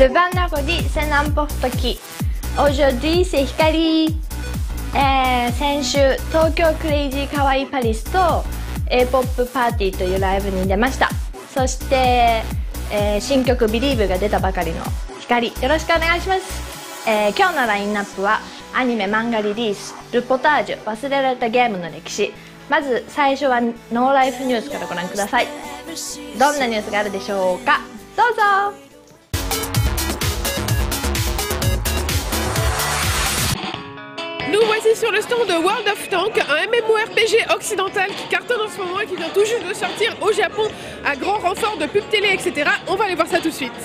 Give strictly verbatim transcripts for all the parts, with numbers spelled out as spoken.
Le vendredi, c'est n'importe qui. Aujourd'hui, c'est Hikari。えー、先週、東京クレイジーカワイイパリスと エーポップ パーティーというライブに出ました。そして、えー、新曲 Believe が出たばかりの光、よろしくお願いします。えー、今日のラインナップはアニメ漫画リリース、ルポタージュ、忘れられたゲームの歴史。まず最初はノーライフニュースからご覧ください。どんなニュースがあるでしょうか。どうぞ。 Nous voici sur le stand de World of Tanks, un MMORPG occidental qui cartonne en ce moment et qui vient tout juste de sortir au Japon à grand renfort de pub télé, et cetera. On va aller voir ça tout de suite.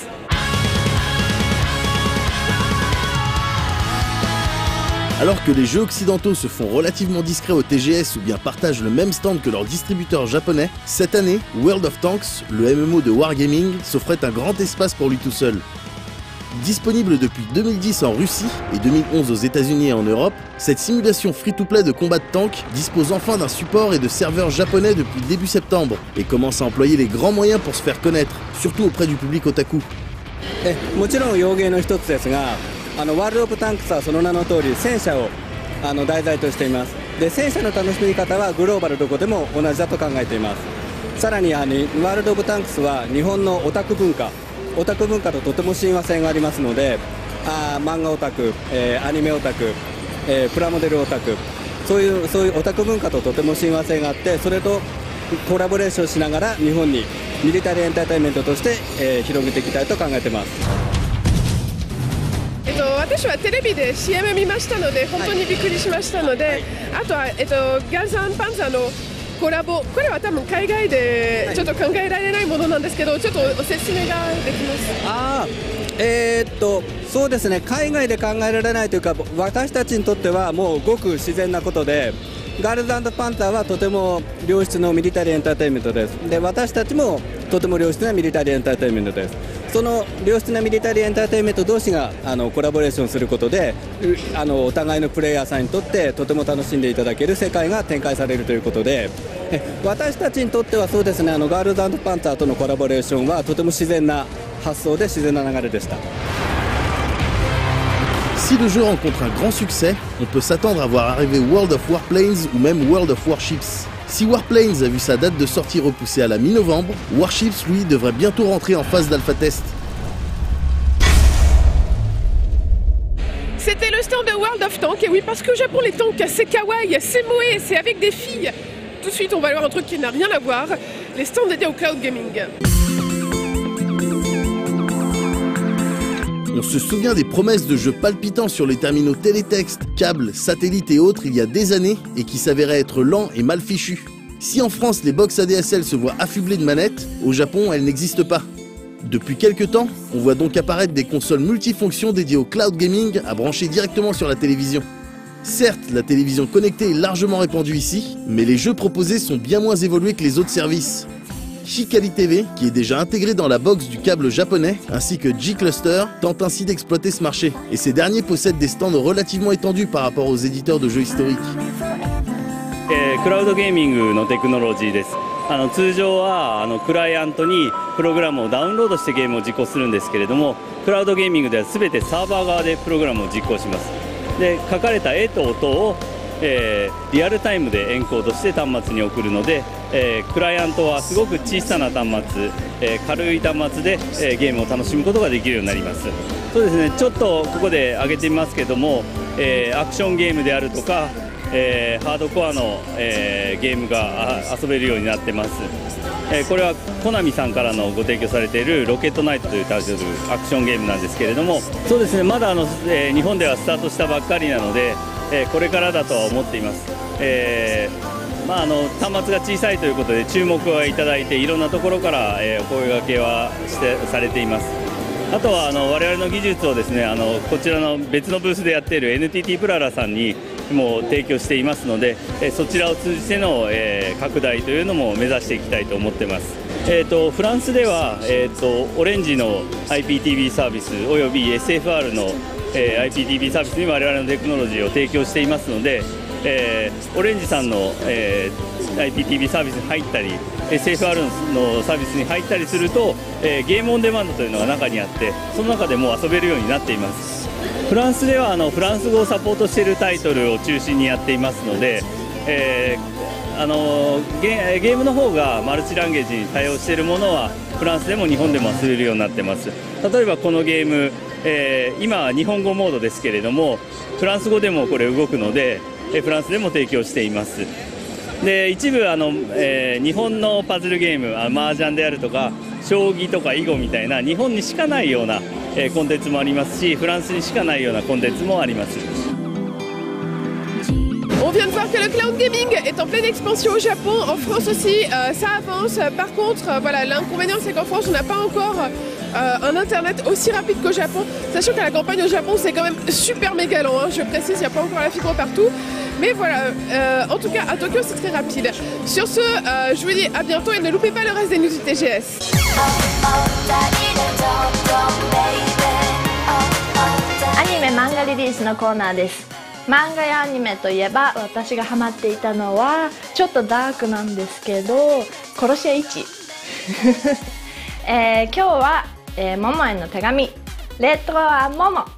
Alors que les jeux occidentaux se font relativement discrets au T G S ou bien partagent le même stand que leurs distributeurs japonais, cette année, World of Tanks, le M M O de Wargaming, s'offrait un grand espace pour lui tout seul. Disponible depuis deux mille dix en Russie et deux mille onze aux États-Unis et en Europe, cette simulation free-to-play de combat de tanks dispose enfin d'un support et de serveurs japonais depuis début septembre et commence à employer les grands moyens pour se faire connaître, surtout auprès du public otaku. えもちろん洋芸の一つですが、あのワールド・オブ・タンクスはその名の通り戦車をあの題材としています。で戦車の楽しみ方はグローバルどこでも同じだと考えています。さらにあのワールド・オブ・タンクスは日本のオタク文化オタク文化ととても親和性がありますので、あ漫画オタク、えー、アニメオタク、えー、プラモデルオタク、そういうそういうオタク文化ととても親和性があって、それとコラボレーションしながら日本にミリタリーエンターテインメントとして、えー、広げていきたいと考えています。 えっと、私はテレビで シーエム 見ましたので本当にびっくりしましたので、はい、あとは、えっと、ガールズ&パンツァーのコラボ、これは多分海外でちょっと考えられないものなんですけど、ちょっとお説明ができます。 あえー、っとそうですね、海外で考えられないというか、私たちにとってはもうごく自然なことで、ガールズ&パンツァーはとても良質のミリタリーエンターテインメントです。で私たちもとても良質なミリタリーエンターテインメントです。その良質なミリタリーエンターテインメント同士があのコラボレーションすることで、あのお互いのプレイヤーさんにとってとても楽しんでいただける世界が展開されるということで、え私たちにとってはそうですね、あのガールズ&パンツァーとのコラボレーションはとても自然な発想で自然な流れでした。 Si le jeu rencontre un grand succès, on peut s'attendre à voir arriver World of Warplanes ou même World of Warships. Si Warplanes a vu sa date de sortie repoussée à la mi-novembre, Warships, lui, devrait bientôt rentrer en phase d'alpha test. C'était le stand de World of Tanks, et oui, parce que au Japon, les tanks, c'est kawaii, c'est moe, c'est avec des filles. Tout de suite, on va voir un truc qui n'a rien à voir, les stands dédiés au cloud gaming. On se souvient des promesses de jeux palpitants sur les terminaux télétexte, câbles, satellites et autres il y a des années et qui s'avéraient être lents et mal fichus. Si en France les box A D S L se voient affublées de manettes, au Japon elles n'existent pas. Depuis quelques temps, on voit donc apparaître des consoles multifonctions dédiées au cloud gaming à brancher directement sur la télévision. Certes, la télévision connectée est largement répandue ici, mais les jeux proposés sont bien moins évolués que les autres services. Hikari T V, qui est déjà intégré dans la box du câble japonais, ainsi que G-Cluster, tente ainsi d'exploiter ce marché. Et ces derniers possèdent des stands relativement étendus par rapport aux éditeurs de jeux historiques. えー、クラウドゲーミングのテクノロジーです。あの通常はあのクライアントにプログラムをダウンロードしてゲームを実行するんですけれども、クラウドゲーミングでは全てサーバー側でプログラムを実行します。で書かれた絵と音を、えー、リアルタイムでエンコードして端末に送るので、えー、クライアントはすごく小さな端末、えー、軽い端末で、えー、ゲームを楽しむことができるようになります。そうですね、ちょっとここで上げてみますけども、えー、アクションゲームであるとか、えー、ハードコアの、えー、ゲームが遊べるようになってます。えー、これはコナミさんからのご提供されているロケットナイトというタイトルアクションゲームなんですけれども、そうですね、まだあの、えー、日本ではスタートしたばっかりなので、えー、これからだとは思っています。えーまあ、あの端末が小さいということで注目をいただいて、いろんなところから、えー、お声掛けはしてされています。あとはあの我々の技術をですね、あのこちらの別のブースでやっている エヌティーティー プララさんにも提供していますので、えー、そちらを通じての、えー、拡大というのも目指していきたいと思っています。えー、とフランスでは、えー、とオレンジの アイピーティービー サービスおよび エスエフアール の、えー、アイピーティービー サービスに我々のテクノロジーを提供していますので、えー、オレンジさんの、えー、アイピーティービー サービスに入ったり、 えー、セーフアルのサービスに入ったりすると、えー、ゲームオンデマンドというのが中にあって、その中でもう遊べるようになっています。フランスではあのフランス語をサポートしているタイトルを中心にやっていますので、えー、あの ゲ, ゲームの方がマルチランゲージに対応しているものはフランスでも日本でも遊べるようになってます。例えばこのゲーム、えー、今は日本語モードですけれども、フランス語でもこれ動くので、えー、フランスでも提供しています。で一部あの、えー、日本のパズルゲーム、麻雀であるとか将棋とか囲碁みたいな日本にしかないような、えー、コンテンツもありますし、フランスにしかないようなコンテンツもあります。 On vient de voir que le cloud gaming est en pleine expansion au Japon, en France aussi, euh, ça avance. Par contre, euh, voilà, l'inconvénient c'est qu'en France on n'a pas encore euh, un internet aussi rapide qu'au Japon, sachant qu'à la campagne au Japon c'est quand même super méga lent, hein, je précise, il n'y a pas encore la fibre partout. Mais voilà, euh, en tout cas à Tokyo c'est très rapide. Sur ce, euh, je vous dis à bientôt et ne loupez pas le reste des news du T G S. アニメ漫画リリースのコーナーです。漫画やアニメといえば私がハマっていたのはちょっとダークなんですけど、殺し屋いち、えー、今日は、えー、モモへの手紙、レトロアモモ。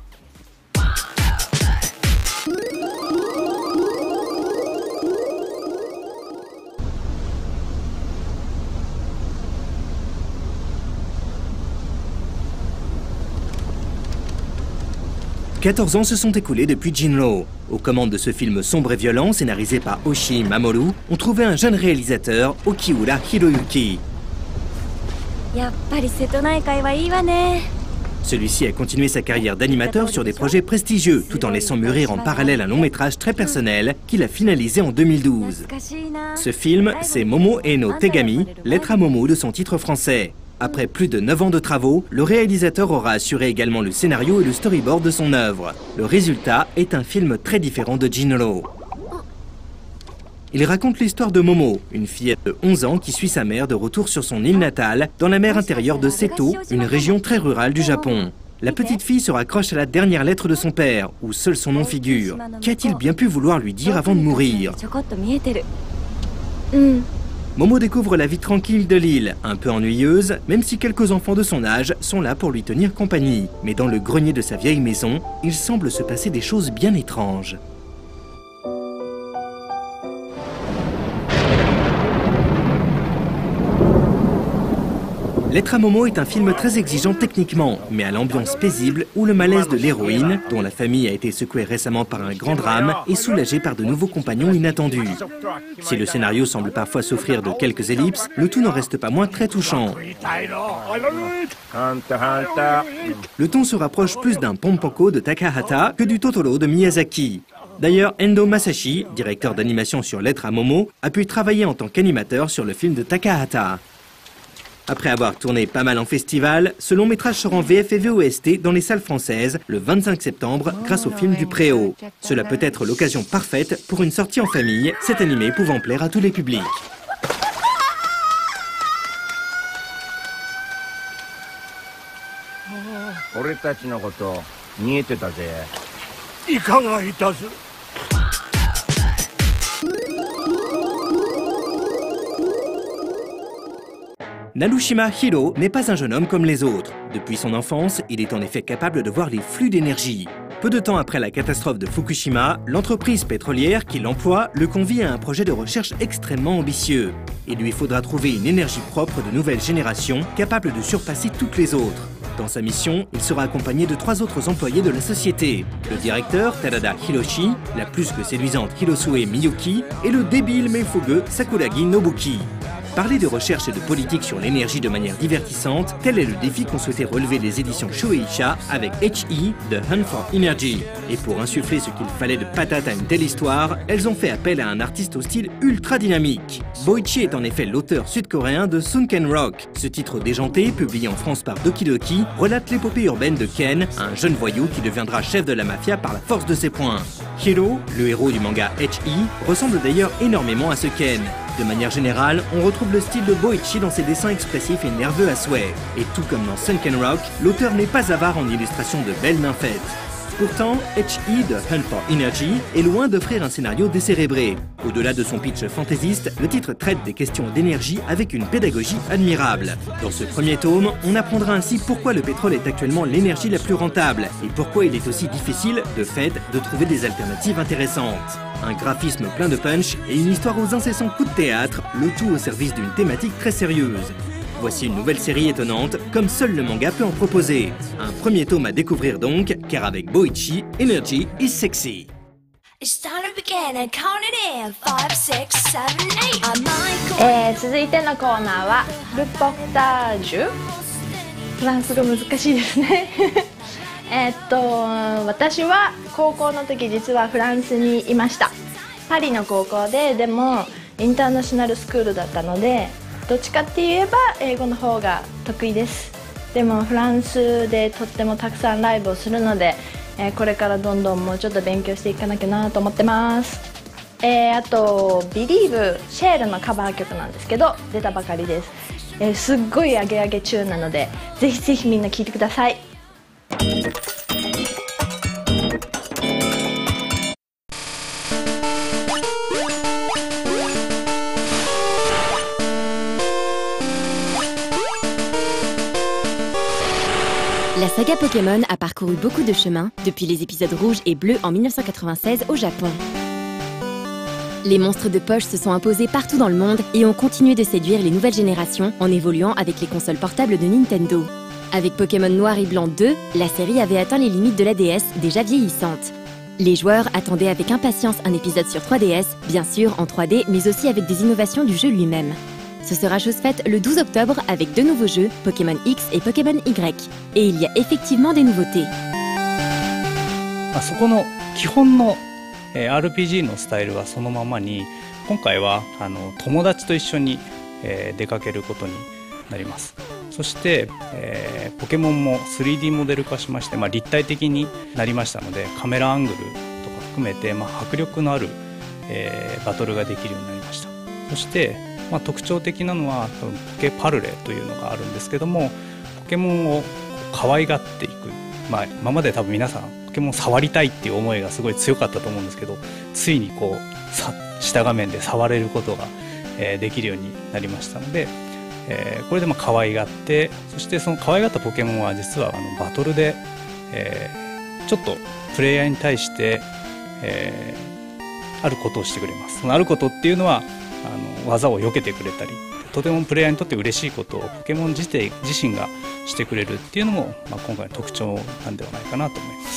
quatorze ans se sont écoulés depuis Jinro. Aux commandes de ce film sombre et violent, scénarisé par Oshii Mamoru, on trouvait un jeune réalisateur, Okiura Hiroyuki. Celui-ci a continué sa carrière d'animateur sur des projets prestigieux, tout en laissant mûrir en parallèle un long métrage très personnel qu'il a finalisé en deux mille douze. Ce film, c'est Momo e no Tegami, lettre à Momo de son titre français. Après plus de neuf ans de travaux, le réalisateur aura assuré également le scénario et le storyboard de son œuvre. Le résultat est un film très différent de Jinro. Il raconte l'histoire de Momo, une fillette de onze ans qui suit sa mère de retour sur son île natale, dans la mer intérieure de Seto, une région très rurale du Japon. La petite fille se raccroche à la dernière lettre de son père, où seul son nom figure. Qu'a-t-il bien pu vouloir lui dire avant de mourir ? Momo découvre la vie tranquille de l'île, un peu ennuyeuse, même si quelques enfants de son âge sont là pour lui tenir compagnie. Mais dans le grenier de sa vieille maison, il semble se passer des choses bien étranges. Lettre à Momo est un film très exigeant techniquement, mais à l'ambiance paisible où le malaise de l'héroïne, dont la famille a été secouée récemment par un grand drame, est soulagé par de nouveaux compagnons inattendus. Si le scénario semble parfois souffrir de quelques ellipses, le tout n'en reste pas moins très touchant. Le ton se rapproche plus d'un Pompoko de Takahata que du Totoro de Miyazaki. D'ailleurs, Endo Masashi, directeur d'animation sur Lettre à Momo, a pu travailler en tant qu'animateur sur le film de Takahata. Après avoir tourné pas mal en festival, ce long métrage sera en V F et V O S T dans les salles françaises le vingt-cinq septembre grâce au film du Préau. Cela peut être l'occasion parfaite pour une sortie en famille, cet animé pouvant plaire à tous les publics. Narushima Hiro n'est pas un jeune homme comme les autres. Depuis son enfance, il est en effet capable de voir les flux d'énergie. Peu de temps après la catastrophe de Fukushima, l'entreprise pétrolière qui l'emploie le convie à un projet de recherche extrêmement ambitieux. Il lui faudra trouver une énergie propre de nouvelle génération capable de surpasser toutes les autres. Dans sa mission, il sera accompagné de trois autres employés de la société. Le directeur, Tadada Hiroshi, la plus que séduisante Hirosue Miyuki et le débile mais fougueux Sakuragi Nobuki. Parler de recherche et de politique sur l'énergie de manière divertissante, tel est le défi qu'ont souhaité relever les éditions Shueisha avec H E, The Hunt for Energy. Et pour insuffler ce qu'il fallait de patate à une telle histoire, elles ont fait appel à un artiste au style ultra dynamique. Boichi est en effet l'auteur sud-coréen de Sunken Rock. Ce titre déjanté, publié en France par Doki Doki, relate l'épopée urbaine de Ken, un jeune voyou qui deviendra chef de la mafia par la force de ses poings. Hiro, le héros du manga H E, ressemble d'ailleurs énormément à ce Ken. De manière générale, on retrouve le style de Boichi dans ses dessins expressifs et nerveux à souhait. Et tout comme dans Sunken Rock, l'auteur n'est pas avare en illustrations de belles nymphettes. Pourtant, H E de Hunt for Energy est loin d'offrir un scénario décérébré. Au-delà de son pitch fantaisiste, le titre traite des questions d'énergie avec une pédagogie admirable. Dans ce premier tome, on apprendra ainsi pourquoi le pétrole est actuellement l'énergie la plus rentable et pourquoi il est aussi difficile, de fait, de trouver des alternatives intéressantes. Un graphisme plein de punch et une histoire aux incessants coups de théâtre, le tout au service d'une thématique très sérieuse. Voici une nouvelle série étonnante, comme seul le manga peut en proposer. Un premier tome à découvrir donc, car avec Boichi, Energy is sexy. えー、続いてのコーナーはルポタージュ。フランス語難しいですねえっと私は高校の時実はフランスにいました。パリの高校で、でもインターナショナルスクールだったので、どっちかって言えば英語の方が得意です。でもフランスでとってもたくさんライブをするので、えー、これからどんどんもうちょっと勉強していかなきゃなと思ってます。えー、あと「Believe」シェールのカバー曲なんですけど、出たばかりです。えー、すっごいアゲアゲチューンなので、ぜひぜひみんな聴いてください。 La saga Pokémon a parcouru beaucoup de chemins depuis les épisodes rouges et bleus en mille neuf cent quatre-vingt-seize au Japon. Les monstres de poche se sont imposés partout dans le monde et ont continué de séduire les nouvelles générations en évoluant avec les consoles portables de Nintendo. Avec Pokémon Noir et Blanc deux, la série avait atteint les limites de la D S déjà vieillissante. Les joueurs attendaient avec impatience un épisode sur trois D S, bien sûr en trois D, mais aussi avec des innovations du jeu lui-même. Ce sera chose faite le douze octobre avec deux nouveaux jeux, Pokémon X et Pokémon Y. Et il y a effectivement des nouveautés. そこの基本の アールピージー のスタイルはそのままに、今回はあの友達と一緒に、えー、出かけることになります。そして、えー、ポケモンも スリーディー モデル化しまして、まあ、立体的になりましたので、カメラアングルとか含めて、まあ、迫力のある、えー、バトルができるようになりました。そしてまあ、特徴的なのはポケパルレというのがあるんですけども、ポケモンを可愛がっていく、まあ、今まで多分皆さんポケモン触りたいっていう思いがすごい強かったと思うんですけど、ついにこうさ下画面で触れることが、えー、できるようになりましたので、えー、これでまあ可愛がって、そしてその可愛がったポケモンは実はあのバトルで、えー、ちょっとプレイヤーに対して、えー、あることをしてくれます。そのあることっていうのはあの技を避けてくれたり、とてもプレイヤーにとって嬉しいことをポケモン自体自身がしてくれるっていうのも、まあ、今回の特徴なんではないかなと思います。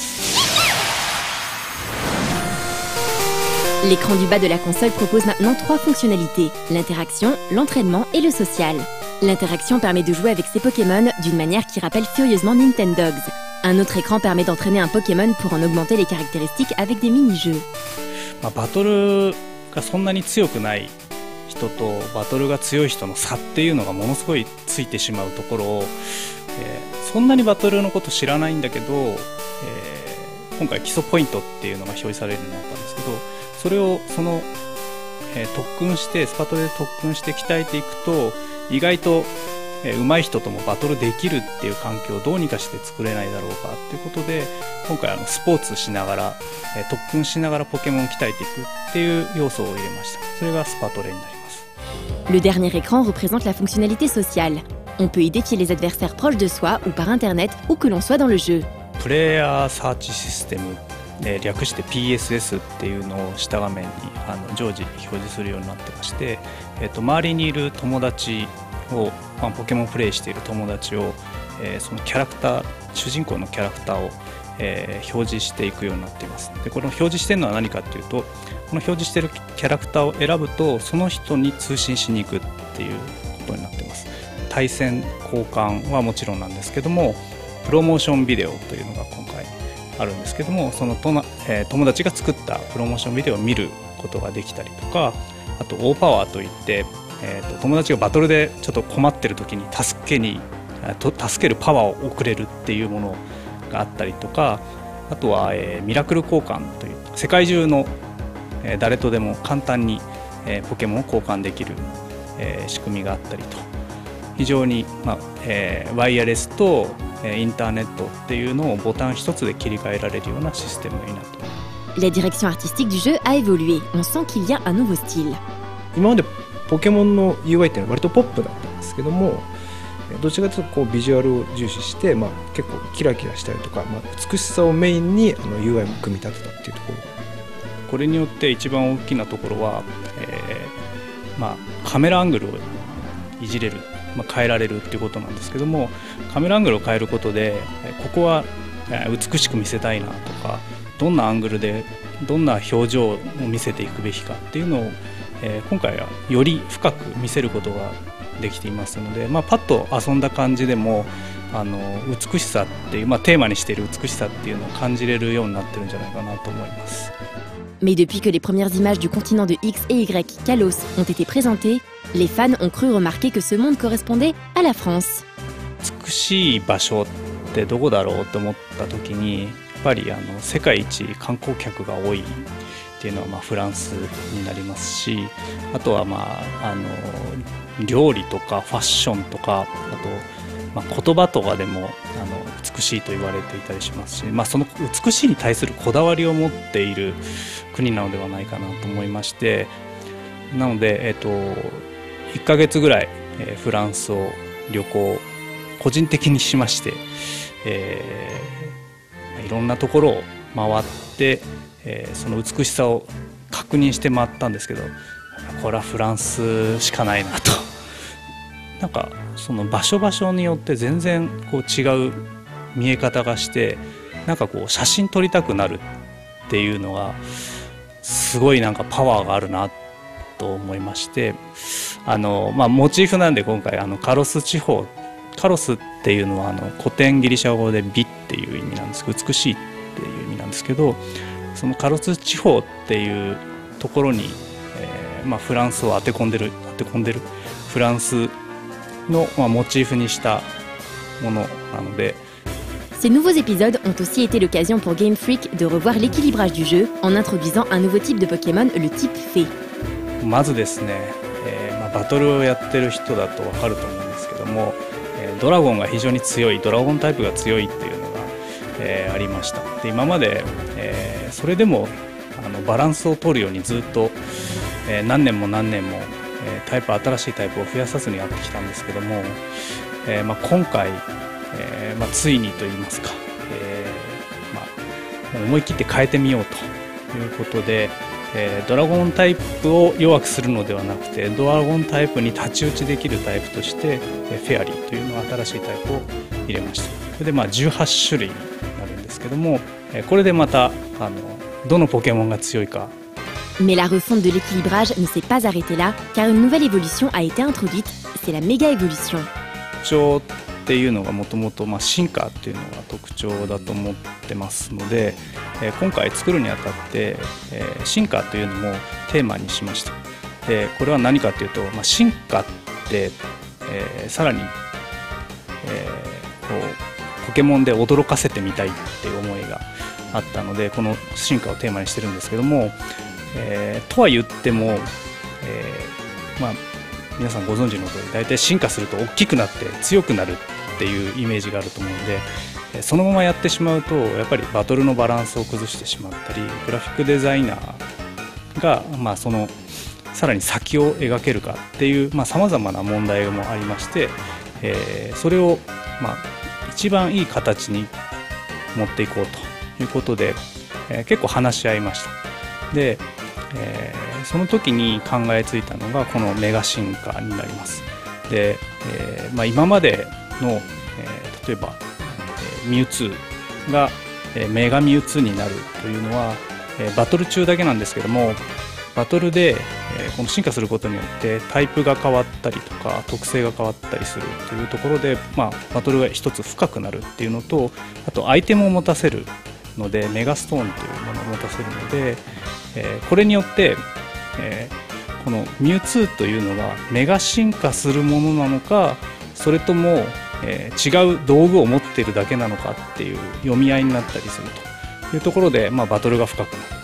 L'écran du bas de la console propose maintenant trois fonctionnalités, l'interaction, l'entraînement et le social. L'interaction permet de jouer avec ses Pokémon d'une manière qui rappelle furieusement Nintendogs. Un autre écran permet d'entraîner un Pokémon pour en augmenter les caractéristiques avec des mini-jeux. まあ、バトルがそんなに強くない人とバトルが強い人の差っていうのがものすごいついてしまうところを、えー、そんなにバトルのこと知らないんだけど、えー、今回基礎ポイントっていうのが表示されるようになったんですけど、それをその、えー、特訓してスパトレで特訓して鍛えていくと、意外と、えー、上手い人ともバトルできるっていう環境をどうにかして作れないだろうかっていうことで、今回あのスポーツしながら、えー、特訓しながらポケモンを鍛えていくっていう要素を入れました。それがスパトレになります。 Le dernier écran représente la fonctionnalité sociale. On peut y défier les adversaires proches de soi ou par internet, où que l'on soit dans le jeu. プレイヤーサーチシステム、えー、略して ピーエスエス っていうのを下画面にあの常時表示するようになってまして、えー、と周りにいる友達を、まあ、ポケモンプレイしている友達を、えー、そのキャラクター、主人公のキャラクターを、えー、表示していくようになっています。でこの表示しているのは何かっていうと、この表示しているキャラクターを選ぶとその人に通信しに行くっていうことになっています。対戦交換はもちろんなんですけども、プロモーションビデオというのが今回あるんですけども、そのとな、えー、友達が作ったプロモーションビデオを見ることができたりとか、あとオーパワーといって、えー、と友達がバトルでちょっと困ってる時に助けにと助けるパワーを送れるっていうものがあったりとか、あとは、えー、ミラクル交換という世界中の、えー、誰とでも簡単に、えー、ポケモンを交換できる、えー、仕組みがあったりと、非常に、まあえー、ワイヤレスとインターネットっていうのをボタン一つで切り替えられるようなシステムになっています。 La direction artistique du jeu a évolué. On sent qu'il y a un nouveau style. 今までポケモンの ユーアイ っていうのは割とポップだったんですけども、どちらかというとこうビジュアルを重視して、まあ、結構キラキラしたりとか、まあ、美しさをメインにあの ユーアイ も組み立てたっていうところ。 これによって一番大きなところは、えーまあ、カメラアングルをいじれる、まあ、変えられるっていうことなんですけども、カメラアングルを変えることでここは美しく見せたいなとか、どんなアングルでどんな表情を見せていくべきかっていうのを、えー、今回はより深く見せることができていますので、まあ、パッと遊んだ感じでもあの美しさっていう、まあ、テーマにしている美しさっていうのを感じれるようになってるんじゃないかなと思います。 Mais depuis que les premières images du continent de X et Y, Kalos, ont été présentées, les fans ont cru remarquer que ce monde correspondait à la France. 美しい場所ってどこだろうと思った時に、やっぱりあの世界一観光客が多いっていうのはまあフランスになりますし、あとはまああの料理とかファッションとか、あとまあ言葉とかでもあの美しいと言われていたりしますし、まあ、その美しいに対するこだわりを持っている国なのではないかなと思いまして、なので、えっと、いっかげつぐらい、えー、フランスを旅行個人的にしまして、えー、いろんなところを回って、えー、その美しさを確認して回ったんですけど、これはフランスしかないなと。なんかその場所場所によって全然こう違う見え方がして、なんかこう写真撮りたくなるっていうのがすごいなんかパワーがあるなと思いまして、あの、まあ、モチーフなんで今回あのカロス地方、カロスっていうのはあの古典ギリシャ語で美っていう意味なんですけど、美しいっていう意味なんですけど、そのカロス地方っていうところに、えーまあ、フランスを当て込んでる当て込んでるフランスの、まあ、モチーフにしたものなので。 Ces nouveaux épisodes ont aussi été l'occasion pour Game Freak de revoir l'équilibrage du jeu en introduisant un nouveau type de Pokémon, le type Fée. まずですね、えーまあ、バトルをやってる人だと分かると思うんですけども、えー、ドラゴンが非常に強い、ドラゴンタイプが強いっていうのが、えー、ありました。で今まで、えー、それでもあのバランスを取るようにずっと、えー、何年も何年も、えー、タイプ新しいタイプを増やさずにやってきたんですけども、えーまあ、今回えーまあ、ついにといいますか、えーまあ、思い切って変えてみようということで、えー、ドラゴンタイプを弱くするのではなくて、ドラゴンタイプに太刀打ちできるタイプとして、えー、フェアリーというのは新しいタイプを入れました。それでまあじゅうはち種類になるんですけども、えー、これでまたあのどのポケモンが強いか。 Mais la refonte de l'équilibrage ne s'est pas arrêtée là, car une nouvelle évolution a été introduite, c'est la méga évolution. っていうのがもともと進化っていうのが特徴だと思ってますので、えー、今回作るにあたって、えー、進化というのもテーマにしました。でこれは何かというと、まあ、進化って、えー、さらに、えー、こうポケモンで驚かせてみたいっていう思いがあったので、この進化をテーマにしてるんですけども、えー、とは言っても、えー、まあ皆さんご存知の通り、大体進化すると大きくなって強くなるっていうイメージがあると思うので、そのままやってしまうとやっぱりバトルのバランスを崩してしまったり、グラフィックデザイナーが、まあ、そのさらに先を描けるかっていうさまざまな問題もありまして、えー、それを、まあ、一番いい形に持っていこうということで、えー、結構話し合いました。で、えーその時に考えついたのがこのメガ進化になります。で、えーまあ、今までの、えー、例えば、えー、ミュウツーが、えー、メガミュウツーになるというのは、えー、バトル中だけなんですけども、バトルで、えー、この進化することによってタイプが変わったりとか特性が変わったりするというところで、まあ、バトルが一つ深くなるっていうのと、あとアイテムを持たせるのでメガストーンというものを持たせるので、えー、これによってえー、このミュウツーというのがメガ進化するものなのか、それとも、えー、違う道具を持っているだけなのかっていう読み合いになったりするというところで、まあ、バトルが深くなる。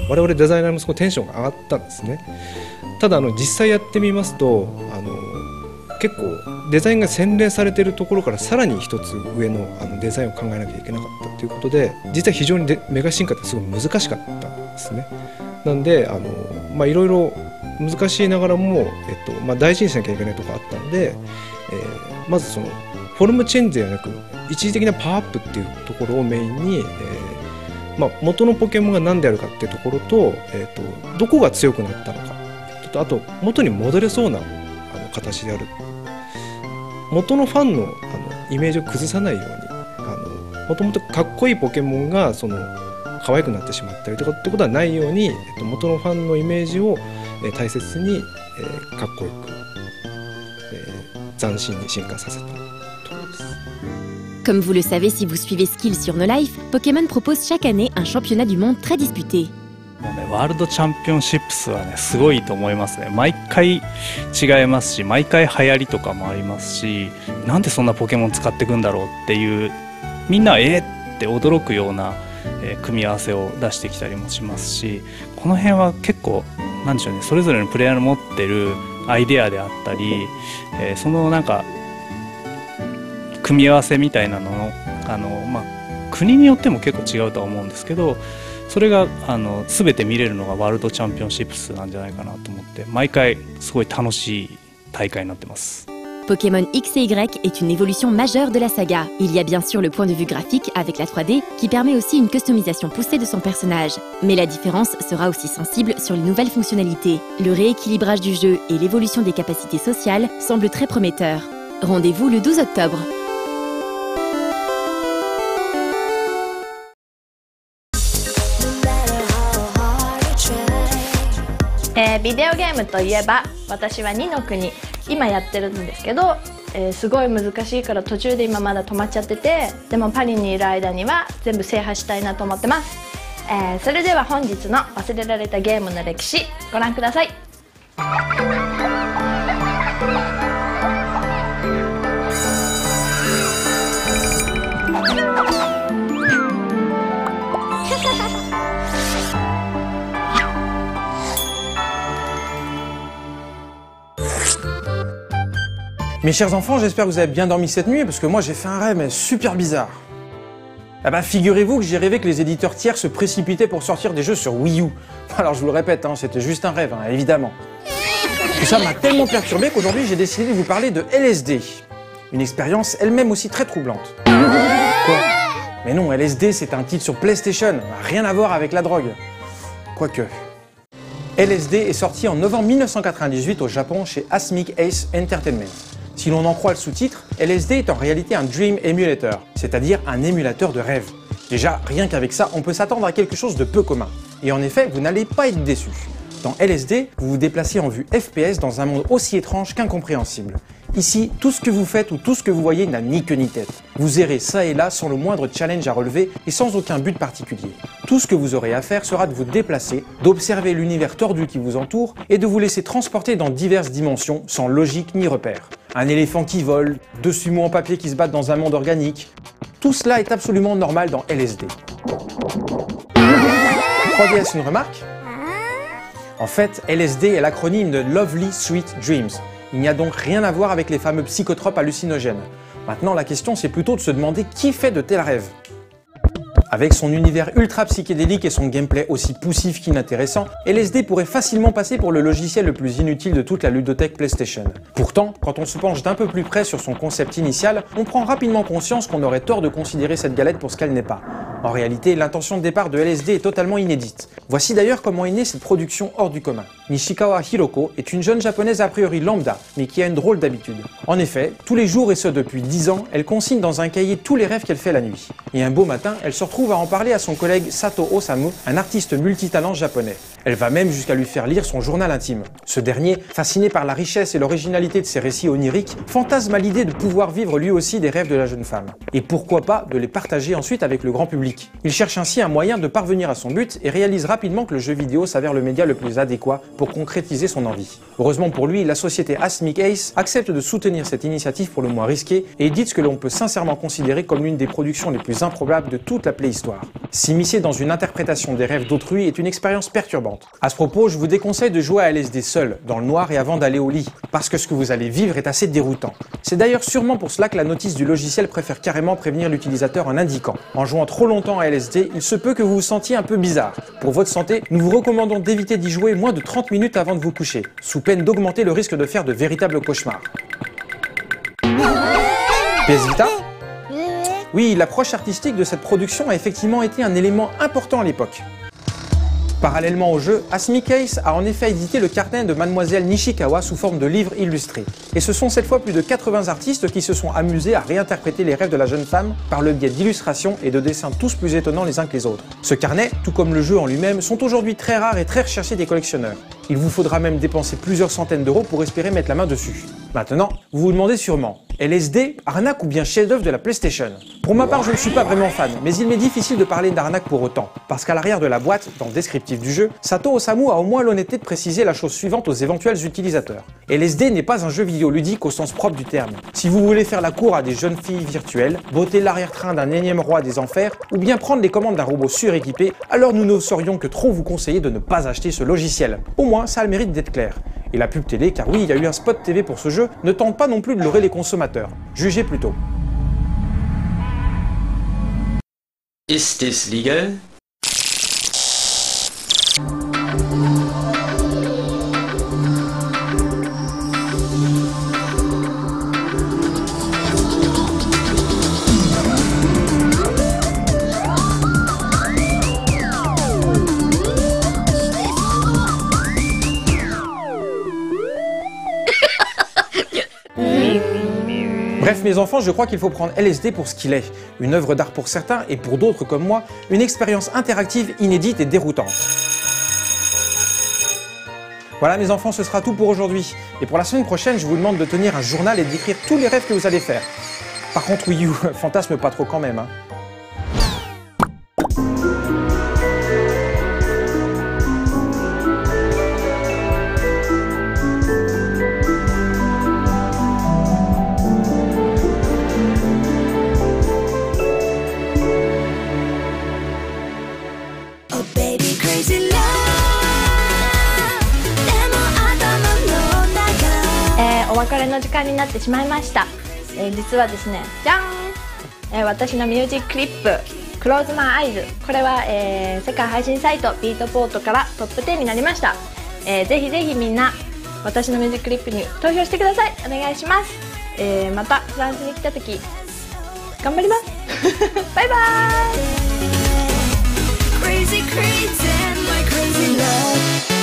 我々デザイナーもすごいテンションが上がったんですね。ただあの実際やってみますとあの結構デザインが洗練されているところからさらに一つ上 の, あのデザインを考えなきゃいけなかったということで、実は非常にでメガ進化ってすごい難しかったんですね。なんであの、まあ、いろいろ難しいながらも、えっとまあ、大事にしなきゃいけないところがあったので、えー、まずそのフォルムチェンジではなく一時的なパワーアップっていうところをメインに、えーまあ、元のポケモンが何であるかっていうところと、えー、とどこが強くなったのかと、あと元に戻れそうなあの形である、元のファン の, あのイメージを崩さないように、あのもともとかっこいいポケモンがその可愛くなってしまったりとかってことはないように、えっと、元のファンのイメージを、えー、大切に、えー、かっこよく、えー、斬新に進化させたところです。 Comme vous le savez si vous suivez Skill sur No Life, Pokémon propose chaque année un championnat du monde très disputé. もうね、ワールドチャンピオンシップスはねすごいと思いますね。毎回違いますし、毎回流行りとかもありますし、なんでそんなポケモン使っていくんだろうっていう、みんなえーって驚くような、えー、組み合わせを出してきたりもしますし、この辺は結構なんでしょうね、それぞれのプレイヤーの持ってるアイデアであったり、えー、そのなんか組み合わせみたいなのの、あの、まあ、国によっても結構違うとは思うんですけど、それがあの全て見れるのがワールドチャンピオンシップスなんじゃないかなと思って、毎回すごい楽しい大会になってます。 Pokémon X et Y est une évolution majeure de la saga. Il y a bien sûr le point de vue graphique avec la trois D qui permet aussi une customisation poussée de son personnage. Mais la différence sera aussi sensible sur les nouvelles fonctionnalités. Le rééquilibrage du jeu et l'évolution des capacités sociales semblent très prometteurs. Rendez-vous le douze octobre. えー、ビデオゲームといえば私はにの国今やってるんですけど、えー、すごい難しいから途中で今まだ止まっちゃってて、でもパリにいる間には全部制覇したいなと思ってます。えー、それでは本日の忘れられたゲームの歴史ご覧ください。 Mes chers enfants, j'espère que vous avez bien dormi cette nuit, parce que moi j'ai fait un rêve mais super bizarre. Ah bah figurez-vous que j'ai rêvé que les éditeurs tiers se précipitaient pour sortir des jeux sur Wii U. Alors je vous le répète, hein, c'était juste un rêve, hein, évidemment. Tout ça m'a tellement perturbé qu'aujourd'hui j'ai décidé de vous parler de L S D. Une expérience elle-même aussi très troublante. Quoi? Mais non, L S D c'est un titre sur PlayStation, rien à voir avec la drogue. Quoique... L S D est sorti en novembre mille neuf cent quatre-vingt-dix-huit au Japon chez Asmic Ace Entertainment. Si l'on en croit le sous-titre, L S D est en réalité un Dream Emulator, c'est-à-dire un émulateur de rêve. Déjà, rien qu'avec ça, on peut s'attendre à quelque chose de peu commun. Et en effet, vous n'allez pas être déçus. Dans L S D, vous vous déplacez en vue F P S dans un monde aussi étrange qu'incompréhensible. Ici, tout ce que vous faites ou tout ce que vous voyez n'a ni queue ni tête. Vous errez ça et là sans le moindre challenge à relever et sans aucun but particulier. Tout ce que vous aurez à faire sera de vous déplacer, d'observer l'univers tordu qui vous entoure et de vous laisser transporter dans diverses dimensions sans logique ni repère. Un éléphant qui vole, deux sumo en papier qui se battent dans un monde organique. Tout cela est absolument normal dans L S D. trois D S, une remarque? En fait, L S D est l'acronyme de Lovely Sweet Dreams. Il n'y a donc rien à voir avec les fameux psychotropes hallucinogènes. Maintenant, la question c'est plutôt de se demander qui fait de tels rêves. Avec son univers ultra psychédélique et son gameplay aussi poussif qu'inintéressant, L S D pourrait facilement passer pour le logiciel le plus inutile de toute la ludothèque PlayStation. Pourtant, quand on se penche d'un peu plus près sur son concept initial, on prend rapidement conscience qu'on aurait tort de considérer cette galette pour ce qu'elle n'est pas. En réalité, l'intention de départ de L S D est totalement inédite. Voici d'ailleurs comment est née cette production hors du commun. Nishikawa Hiroko est une jeune japonaise a priori lambda, mais qui a une drôle d'habitude. En effet, tous les jours et ce depuis dix ans, elle consigne dans un cahier tous les rêves qu'elle fait la nuit. Et un beau matin, elle se retrouve à en parler à son collègue Sato Osamu, un artiste multitalent japonais. Elle va même jusqu'à lui faire lire son journal intime. Ce dernier, fasciné par la richesse et l'originalité de ses récits oniriques, fantasme à l'idée de pouvoir vivre lui aussi des rêves de la jeune femme. Et pourquoi pas de les partager ensuite avec le grand public. Il cherche ainsi un moyen de parvenir à son but et réalise rapidement que le jeu vidéo s'avère le média le plus adéquat pour concrétiser son envie. Heureusement pour lui, la société Asmic Ace accepte de soutenir cette initiative pour le moins risquée et dit ce que l'on peut sincèrement considérer comme l'une des productions les plus improbables de toute la PlayStation préhistoire. S'immiscer dans une interprétation des rêves d'autrui est une expérience perturbante. À ce propos, je vous déconseille de jouer à L S D seul, dans le noir et avant d'aller au lit, parce que ce que vous allez vivre est assez déroutant. C'est d'ailleurs sûrement pour cela que la notice du logiciel préfère carrément prévenir l'utilisateur en indiquant « En jouant trop longtemps à L S D, il se peut que vous vous sentiez un peu bizarre. Pour votre santé, nous vous recommandons d'éviter d'y jouer moins de trente minutes avant de vous coucher, sous peine d'augmenter le risque de faire de véritables cauchemars. » P S Vita ? Oui, l'approche artistique de cette production a effectivement été un élément important à l'époque. Parallèlement au jeu, Asmi Case a en effet édité le carnet de Mademoiselle Nishikawa sous forme de livre illustré. Et ce sont cette fois plus de quatre-vingts artistes qui se sont amusés à réinterpréter les rêves de la jeune femme par le biais d'illustrations et de dessins tous plus étonnants les uns que les autres. Ce carnet, tout comme le jeu en lui-même, sont aujourd'hui très rares et très recherchés des collectionneurs. Il vous faudra même dépenser plusieurs centaines d'euros pour espérer mettre la main dessus. Maintenant, vous vous demandez sûrement, L S D, arnaque ou bien chef-d'œuvre de la PlayStation? Pour ma part, je ne suis pas vraiment fan, mais il m'est difficile de parler d'arnaque pour autant, parce qu'à l'arrière de la boîte, dans le descriptif du jeu, Sato Osamu a au moins l'honnêteté de préciser la chose suivante aux éventuels utilisateurs. L S D n'est pas un jeu vidéo ludique au sens propre du terme. Si vous voulez faire la cour à des jeunes filles virtuelles, botter l'arrière-train d'un énième roi des enfers, ou bien prendre les commandes d'un robot suréquipé, alors nous ne saurions que trop vous conseiller de ne pas acheter ce logiciel. Au moins, ça a le mérite d'être clair. Et la pub télé, car oui, il y a eu un spot T V pour ce jeu, ne tente pas non plus de leurrer les consommateurs. Jugez plutôt. Is this legal? Bref mes enfants, je crois qu'il faut prendre L S D pour ce qu'il est. Une œuvre d'art pour certains et pour d'autres comme moi, une expérience interactive inédite et déroutante. Voilà mes enfants, ce sera tout pour aujourd'hui. Et pour la semaine prochaine, je vous demande de tenir un journal et d'écrire tous les rêves que vous allez faire. Par contre, Wii U, fantasme pas trop quand même, hein. お別れの時間になってしまいました、えー、実はですね、じゃん、えー、私のミュージッククリップ「Close My Eyes」、これは、えー、世界配信サイトビートポートからトップテンになりました、えー、ぜひぜひみんな私のミュージッククリップに投票してください。お願いします、えー、またフランスに来た時頑張りますバイバーイ。 Crazy, crazy, my crazy love.